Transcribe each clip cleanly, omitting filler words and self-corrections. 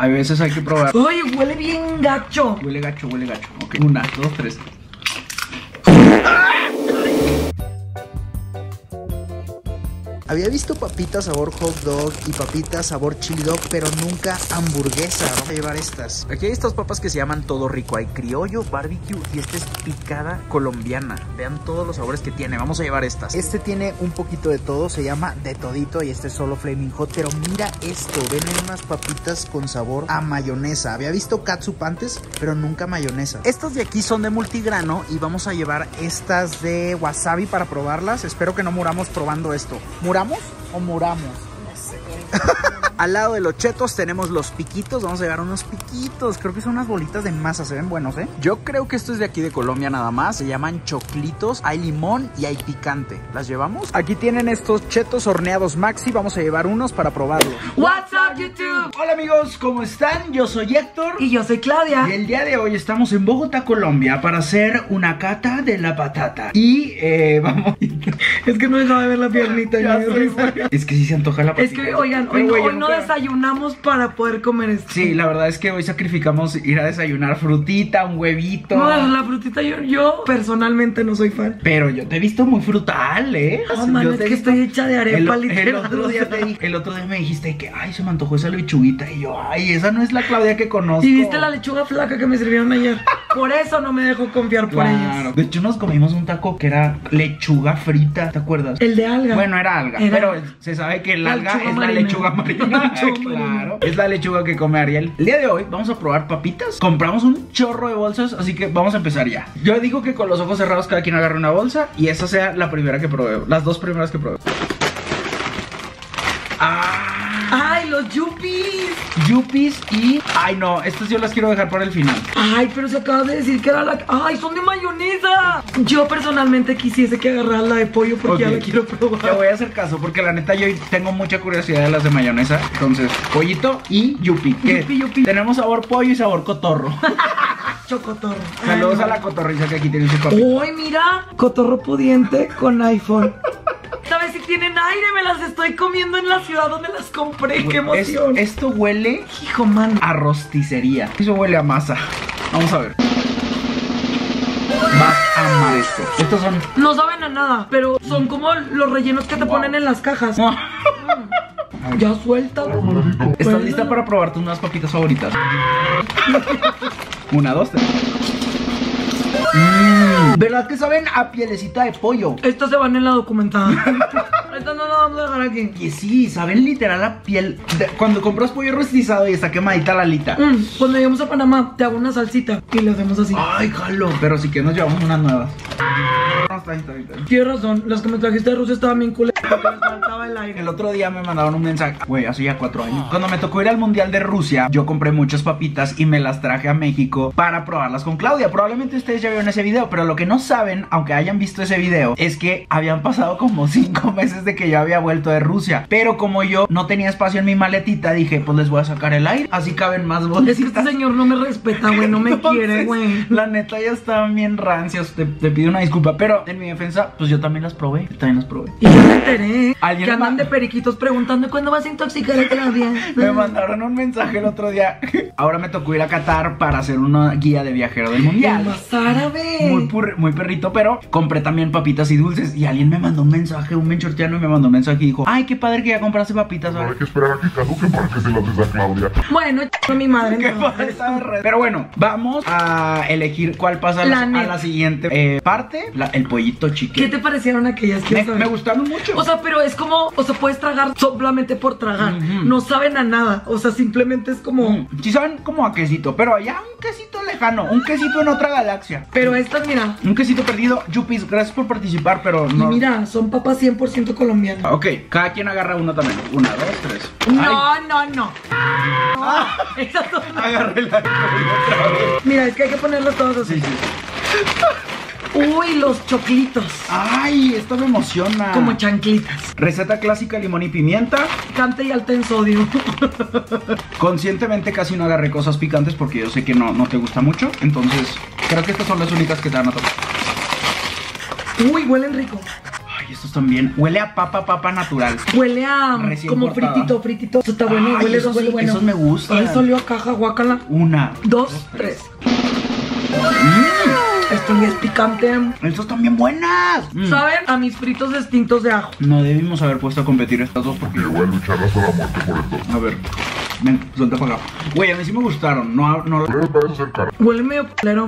A veces hay que probar. Ay, huele bien gacho. Huele gacho, huele gacho. Ok, 1, 2, 3. Había visto papitas sabor hot dog y papitas sabor chili dog, pero nunca hamburguesa. Vamos a llevar estas. Aquí hay estas papas que se llaman Todo Rico. Hay criollo, barbecue y esta es picada colombiana. Vean todos los sabores que tiene. Vamos a llevar estas. Este tiene un poquito de todo, se llama de todito y este es solo flaming hot. Pero mira esto, ven unas papitas con sabor a mayonesa. Había visto catsup antes, pero nunca mayonesa. Estas de aquí son de multigrano y vamos a llevar estas de wasabi para probarlas. Espero que no muramos probando esto. ¿Muramos o muramos? No sé. Al lado de los chetos tenemos los piquitos. Vamos a llevar unos piquitos. Creo que son unas bolitas de masa. Se ven buenos, ¿eh? Yo creo que esto es de aquí de Colombia nada más. Se llaman choclitos. Hay limón y hay picante. ¿Las llevamos? Aquí tienen estos chetos horneados Maxi. Vamos a llevar unos para probarlos. What's up, YouTube? Hola amigos, ¿cómo están? Yo soy Héctor. Y yo soy Claudia. Y el día de hoy estamos en Bogotá, Colombia, para hacer una cata de la patata. Y vamos. Es que no dejaba de ver la piernita. Es que sí se antoja la patata. Es que, oigan, hoy no desayunamos para poder comer esto. Sí, la verdad es que hoy sacrificamos ir a desayunar frutita, un huevito. No, la frutita yo personalmente no soy fan. Pero yo te he visto muy frutal, ¿eh? No, man, es que estoy hecha de arepa, literal. El otro día me dijiste que, ay, se me antojó esa lechuguita. Y yo, ay, esa no es la Claudia que conozco. ¿Y viste la lechuga flaca que me sirvieron ayer? Por eso no me dejo confiar por ellas. De hecho, nos comimos un taco que era lechuga frita, ¿te acuerdas? El de alga. Bueno, era alga, pero se sabe que el alga es la lechuga marina. Claro, es la lechuga que come Ariel. El día de hoy vamos a probar papitas. Compramos un chorro de bolsas, así que vamos a empezar ya. Yo digo que con los ojos cerrados cada quien agarre una bolsa y esa sea la primera que probé. Las dos primeras que probé. ¡Ay, los yuppies! Yuppies y... Ay, no, estas yo las quiero dejar para el final. Ay, pero se acaba de decir que era la... ¡Ay, son de mayonesa! Yo personalmente quisiese que agarraran la de pollo porque ya la quiero probar. Te voy a hacer caso porque la neta yo tengo mucha curiosidad de las de mayonesa. Entonces, pollito y yuppie. Yuppie. Tenemos sabor pollo y sabor cotorro. Chocotorro. Saludos a la cotorriza que aquí tiene su papita. ¡Uy, mira! Cotorro pudiente con iPhone. Esta vez si tienen aire, me las estoy comiendo en la ciudad donde las compré. ¡Qué emoción! Esto huele, hijo, man, a rosticería. Eso huele a masa. Vamos a ver. Vas a amar esto. Estos son... No saben a nada, pero son como los rellenos que te ponen en las cajas. Ya suéltalo. ¿Estás lista para probar tus nuevas papitas favoritas? 1, 2, 3. ¿Verdad que saben a pielecita de pollo? Estas se van en la documentada. Estas no las vamos a dejar aquí. Que sí, saben literal a piel cuando compras pollo rostizado y está quemadita la alita. Cuando lleguemos a Panamá, te hago una salsita y le hacemos así. Ay, jalo. Pero sí que nos llevamos unas nuevas. Tienes razón, las que me trajiste de Rusia estaban bien culeras porque les faltaba el aire. El otro día me mandaron un mensaje, güey, hace ya 4 años. Cuando me tocó ir al Mundial de Rusia, yo compré muchas papitas y me las traje a México para probarlas con Claudia. Probablemente ustedes ya vieron ese video, pero lo que no saben, aunque hayan visto ese video, es que habían pasado como 5 meses de que yo había vuelto de Rusia. Pero como yo no tenía espacio en mi maletita, dije, pues les voy a sacar el aire, así caben más bolsitas. Es que este señor no me respeta, güey, no me quiere, güey. La neta ya estaban bien rancias, te pido una disculpa, pero en mi defensa, pues yo también las probé. Y yo me enteré ¿Alguien que andan de periquitos preguntando cuándo vas a intoxicar a Claudia. Me mandaron un mensaje el otro día. Ahora me tocó ir a Qatar para hacer una guía de viajero del mundial. Más árabe. Muy perrito, pero compré también papitas y dulces. Y alguien me mandó un mensaje, un menchortiano, y me mandó un mensaje y dijo: ay, qué padre que ya compraste papitas. No hay que esperar a que caduquen para que se las des a Claudia. Bueno, mi madre. Qué falta de red. Pero bueno, vamos a elegir cuál pasa a la siguiente parte. El pollito chique. ¿Qué te parecieron aquellas? Me gustaron mucho. O sea, pero es como, o sea, puedes tragar solamente por tragar. No saben a nada. O sea, simplemente es como... Sí saben como a quesito, pero allá un quesito lejano, un quesito en otra galaxia. Pero estas, mira. Un quesito perdido. Yuppies, gracias por participar, pero no... Y mira, son papas 100% colombianas. Ok, cada quien agarra una también. 1, 2, 3. No. Esas son... Agarré la... Mira, es que hay que ponerlas todas así. Sí. Uy, los choclitos. Ay, esto me emociona. Como chanclitas. Receta clásica, limón y pimienta. Picante y alta en sodio. Conscientemente casi no agarré cosas picantes porque yo sé que no te gusta mucho. Entonces, creo que estas son las únicas que te van a tocar. Uy, huelen rico. Ay, estos también. Huele a papa natural. Huele a Recién como cortada. fritito. Esto está bueno, Ay, huele esos, huele bueno. esos me gustan. Ay, salió a caja, guácala. 1, 2, 3. Esto ni es picante. Estos también buenas. ¿Saben? A mis fritos distintos de ajo. No debimos haber puesto a competir estas dos porque... Que voy a luchar hasta la muerte por esto. A ver, ven, suelta para acá. Güey, a mí sí me gustaron. No. Pero parece ser caro. Huele medio culero.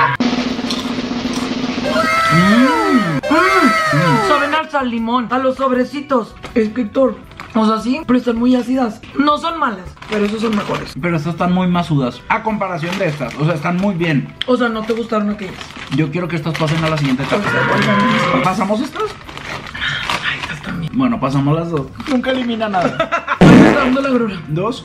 Saben al sal limón, a los sobrecitos. Escritor. O sea, sí, pero están muy ácidas. No son malas, pero esos son mejores. Pero estas están muy masudas a comparación de estas. O sea, están muy bien. O sea, ¿no te gustaron aquellas? Yo quiero que estas pasen a la siguiente etapa. ¿Pasamos estas? Ay, estas también. Bueno, pasamos las dos. Nunca elimina nada. Me está dando la grura. 2.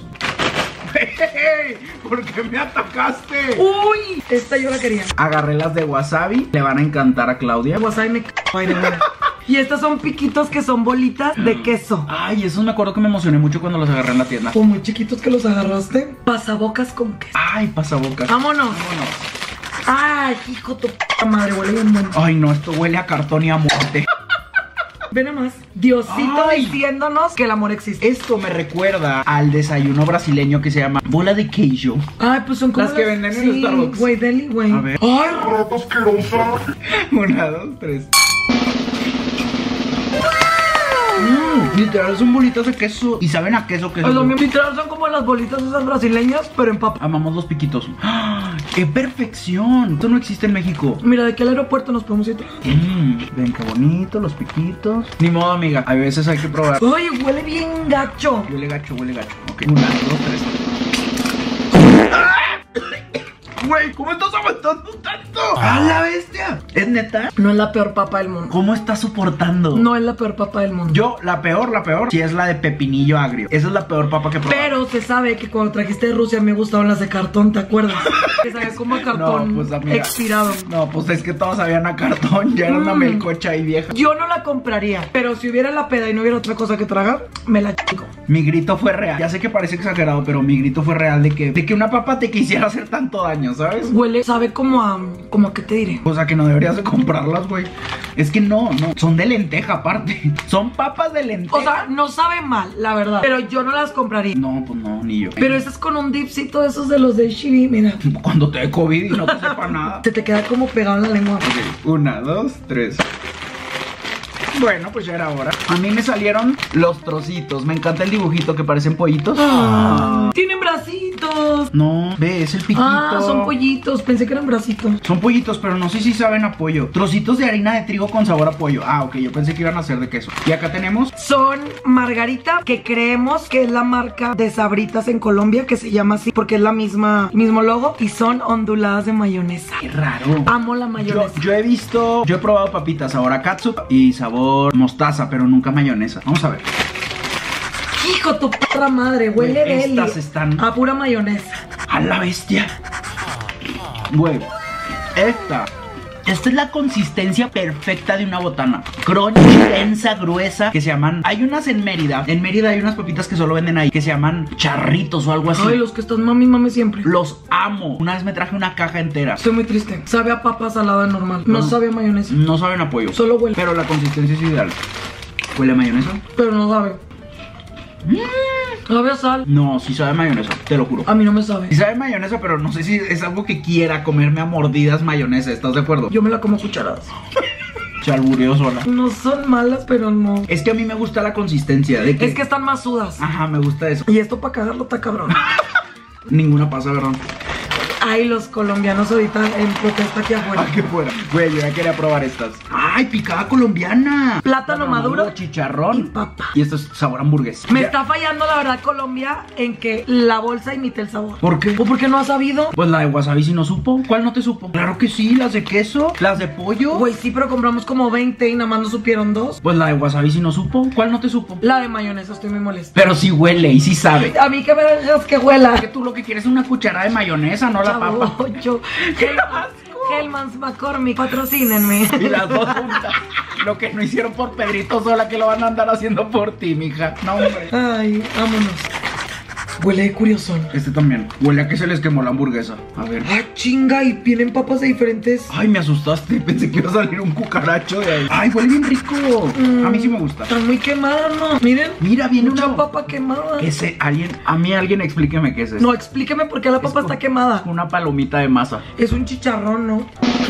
¿Por qué me atacaste? Uy, esta yo la quería. Agarré las de wasabi. Le van a encantar a Claudia. Wasabi me ay, de buena. Y estas son piquitos que son bolitas de queso. Ay, esos me acuerdo que me emocioné mucho cuando los agarré en la tienda. O muy chiquitos que los agarraste. Pasabocas con queso. Ay, pasabocas. Vámonos. Ay, hijo de tu puta madre, huele bien bueno. Ay, no, esto huele a cartón y a muerte. Ven nada más. Diosito Ay. diciéndonos que el amor existe. Esto me recuerda al desayuno brasileño que se llama bola de queijo. Ay, pues son como Las que venden en Starbucks. Güey, deli, güey. A ver. Ay, Rata asquerosa. 1, 2, 3. Literal son bolitas de queso. Y saben a queso. es lo mismo. Literal son como las bolitas esas brasileñas, pero en papa. Amamos los piquitos. ¡Ah! ¡Qué perfección! Esto no existe en México. Mira, de qué al aeropuerto nos podemos ir. Ven qué bonito, los piquitos. Ni modo, amiga. A veces hay que probar. Ay, huele bien gacho. Huele gacho, huele gacho. Ok. 1, 2, 3. Güey, ¿cómo estás aguantando tanto? ¡A la bestia! ¿Es neta? No es la peor papa del mundo. ¿Cómo estás soportando? No es la peor papa del mundo. Yo, la peor, sí es la de pepinillo agrio. Esa es la peor papa que he probado. Pero se sabe que cuando trajiste de Rusia me gustaban las de cartón, ¿te acuerdas? Que sabía como a cartón No, pues, amiga. expirado. No, pues es que todos sabían a cartón. Ya era una melcocha ahí vieja. Yo no la compraría, pero si hubiera la peda y no hubiera otra cosa que tragar, me la chico. Mi grito fue real. Ya sé que parece exagerado, pero mi grito fue real de que una papa te quisiera hacer tanto daño, ¿sabes? Huele, sabe como a ¿qué te diré? O sea que no deberías de comprarlas, güey. Es que no. Son de lenteja aparte. Son papas de lenteja. O sea, no sabe mal, la verdad. Pero yo no las compraría. No, pues no, ni yo. Pero esa es con un dipcito de esos de los de Shiri, mira. Cuando te dé COVID y no te sepa nada. Se te queda como pegado en la lengua. 1, 2, 3. Bueno, pues ya era hora. A mí me salieron los trocitos. Me encanta el dibujito que parecen pollitos. Tienen bracitos. No, ve, es el piquito. Son pollitos. Pensé que eran bracitos. Son pollitos, pero no sé si saben a pollo. Trocitos de harina de trigo con sabor a pollo. Ok, yo pensé que iban a ser de queso. Y acá tenemos... Son margarita, que creemos que es la marca de Sabritas en Colombia, que se llama así porque es la mismo logo. Y son onduladas de mayonesa. Qué raro. Amo la mayonesa. Yo he probado papitas sabor a catsup y sabor mostaza, pero nunca mayonesa. Vamos a ver. Hijo, tu perra madre, huele Güey, deli. estas están... A pura mayonesa. ¡A la bestia! Güey, esta es la consistencia perfecta de una botana. Crunchy, densa, gruesa, que se llaman... Hay unas en Mérida. En Mérida hay unas papitas que solo venden ahí, que se llaman charritos o algo así. Ay, los que están mami siempre. Los amo. Una vez me traje una caja entera. Estoy muy triste. Sabe a papa salada normal. No sabe a mayonesa. No saben a pollo. Solo huele. Pero la consistencia es ideal. ¿Huele a mayonesa? Pero no sabe. ¿Sabe a sal? No, sí sabe a mayonesa, te lo juro. A mí no me sabe. Sí sabe a mayonesa, pero no sé si es algo que quiera comerme a mordidas mayonesa. ¿Estás de acuerdo? Yo me la como a cucharadas. Se albureó sola. No son malas, pero no. Es que a mí me gusta la consistencia de que... Es que están masudas. Ajá, me gusta eso. Y esto para cagarlo está cabrón. Ninguna pasa, ¿verdad? Ay, los colombianos ahorita en protesta aquí afuera. Ay, qué fuera. Güey, yo ya quería probar estas. Ay, picada colombiana. Plátano maduro, chicharrón y papa. Y esto es sabor hamburguesa. Me Ya. está fallando la verdad Colombia en que la bolsa imite el sabor. ¿Por qué? ¿O porque no has sabido? Pues la de wasabi sí no supo. ¿Cuál no te supo? Claro que sí, las de queso, las de pollo. Güey, sí, pero compramos como 20 y nada más nos supieron 2. Pues la de wasabi sí no supo. ¿Cuál no te supo? La de mayonesa, estoy muy molesta. Pero sí huele y sí sabe. A mí que me dejas que huela. Que tú lo que quieres es una cucharada de mayonesa, no la papa. Chabocho. Hellmann's McCormick, patrocínenme. Y las dos juntas. Lo que no hicieron por Pedrito Sola, que lo van a andar haciendo por ti, mija. No, hombre. Ay, vámonos. Huele de curiosón. Este también. Huele a que se les quemó la hamburguesa. A ver. Ah, chinga, y vienen papas de diferentes. Ay, me asustaste. Pensé que iba a salir un cucaracho de ahí. Ay, huele bien rico. A mí sí me gusta. Están muy quemadas, ¿no? Miren. Mira, viene mucha una papa quemada. ¿Qué sé? Alguien explíqueme qué es esto. No, explíqueme por qué la papa está quemada. Una palomita de masa. Es un chicharrón, ¿no?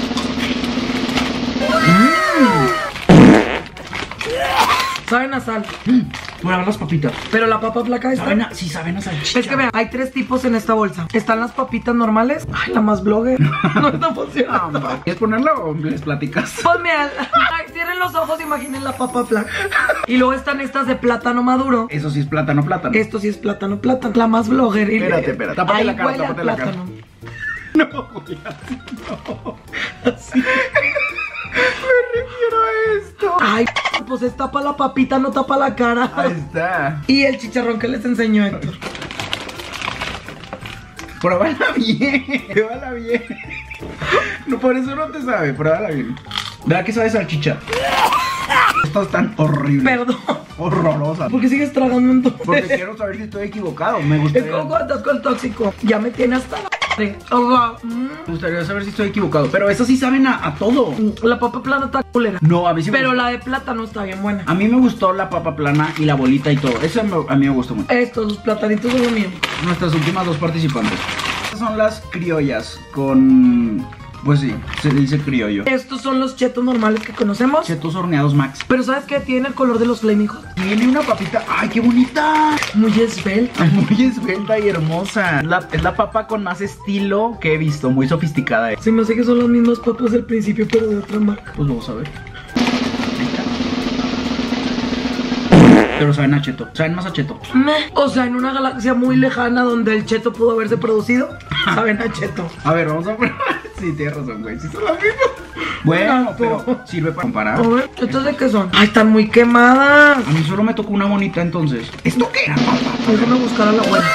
Saben a sal. Voy a ver las papitas. Pero la papa flaca está. Sí, saben a salchicha. Es que vean, hay 3 tipos en esta bolsa. Están las papitas normales. Ay, la más blogger. No está funcionando. ¿Quieres ponerla o les platicas? Pues mira, ay, cierren los ojos, imaginen la papa flaca. Y luego están estas de plátano maduro. Eso sí es plátano. Esto sí es plátano. La más blogger. Y Espérate. Tápate ahí la cara, huele tápate al la cara. plátano. No, güey, así no. Así. Me refiero a esto. Ay, pues es tapa la papita, no tapa la cara. Ahí está. Y el chicharrón que les enseñó Héctor. Pruébala bien. No, por eso no te sabe. Pruébala bien. ¿Verdad que sabe salchicha? Estas están horribles. Perdón. Horrorosas. ¿Por qué sigues tragando entonces? Porque quiero saber si estoy equivocado. Me Es gustaría, como cuando estás con el tóxico. Ya me tiene hasta la madre. me gustaría saber si estoy equivocado. Pero esas sí saben a todo. La papa plana está culera. No, a mí sí me Pero gustó. la de plátano está bien buena. A mí me gustó la papa plana y la bolita y todo. Eso a mí me gustó mucho. Estos, los platanitos son lo mío. Nuestras últimas 2 participantes. Estas son las criollas con... Pues sí, se dice criollo. Estos son los chetos normales que conocemos. Chetos horneados Max. Pero ¿sabes qué? Tienen el color de los Flaming Hot. Tiene una papita. ¡Ay, qué bonita! Muy esbelta. Muy esbelta y hermosa. Es la papa con más estilo que he visto. Muy sofisticada. Se me hace que son las mismas papas del principio, pero de otra marca. Pues vamos a ver. Pero saben a cheto. Saben más a cheto. O sea, en una galaxia muy lejana donde el cheto pudo haberse producido, saben a cheto. A ver, vamos a probar. Sí, tienes razón, güey. Sí son las mismas. Bueno, pero sirve para comparar. A ver, ¿estos de qué son? Ay, están muy quemadas. A mí solo me tocó una bonita entonces. ¿Esto qué era, papá? Déjame buscar a la buena.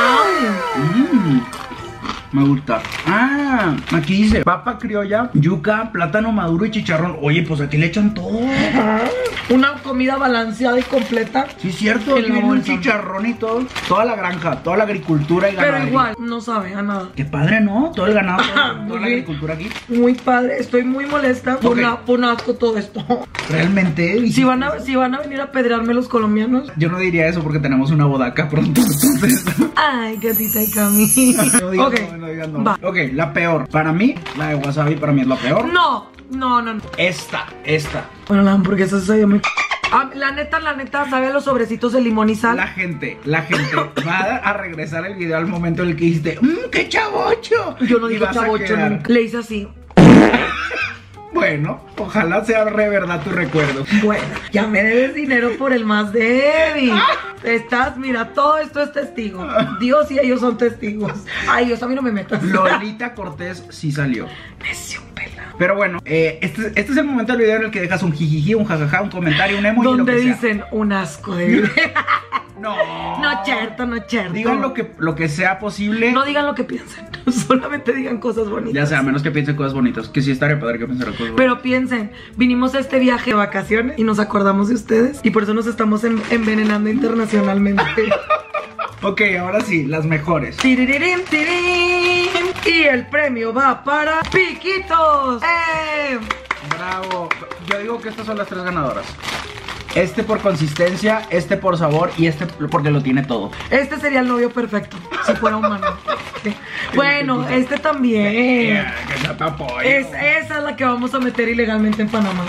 Me gusta. Ah, aquí dice papa criolla, yuca, plátano maduro y chicharrón. Oye, pues aquí le echan todo. Una comida balanceada y completa. Sí, es cierto. En Aquí la viene un bolsa. chicharrón y todo. Toda la granja, toda la agricultura y Pero ganadería. igual, no sabe a nada. Qué padre, ¿no? Todo el ganado, toda la Muy bien. agricultura aquí. Muy padre, estoy muy molesta por un asco todo esto. Realmente. Si van a venir a pedrearme los colombianos. Yo no diría eso porque tenemos una boda acá pronto. Entonces. Ay, gatita y Cami. No digas Ok, no, no digas no. va. Ok, la peor. Para mí, la de wasabi para mí es la peor. No. Esta. Bueno, la hamburguesa se sabía muy... la neta, ¿sabe los sobrecitos de limón y sal? La gente va a regresar el video al momento en el que dijiste, ¡qué chavocho! Yo no Y digo vas a chavocho quedar. nunca. Le hice así. Bueno, ojalá sea re verdad tu recuerdo. Bueno, ya me debes dinero por el más débil. Mira, todo esto es testigo. Dios y ellos son testigos. Ay, Dios, a mí no me metas. Lolita Cortés sí salió. Necio, pela. Pero bueno, este es el momento del video en el que dejas un jijiji, un jajaja, un comentario, un emoji, lo Donde que sea. dicen un asco de video. No. No, cierto. Digan lo que sea posible. No digan lo que piensen. Solamente digan cosas bonitas. Ya sea, a menos que piensen cosas bonitas. Que sí estaría padre que pensaran cosas bonitas. Pero piensen, vinimos a este viaje de vacaciones y nos acordamos de ustedes. Y por eso nos estamos envenenando internacionalmente. Ok, ahora sí, las mejores. Tiririrín, tirín. Y el premio va para Piquitos. Bravo. Yo digo que estas son las 3 ganadoras. Este por consistencia, este por sabor y este porque lo tiene todo. Este sería el novio perfecto, si fuera humano. Bueno, este también. Esa es la que vamos a meter ilegalmente en Panamá.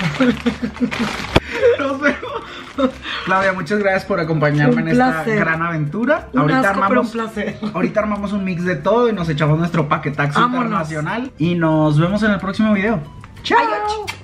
Nos vemos. Claudia, muchas gracias por acompañarme en esta gran aventura. Un asco, pero un placer. Ahorita armamos un mix de todo y nos echamos nuestro paquetaxo Vámonos. internacional. Y nos vemos en el próximo video. ¡Chao! Adiós.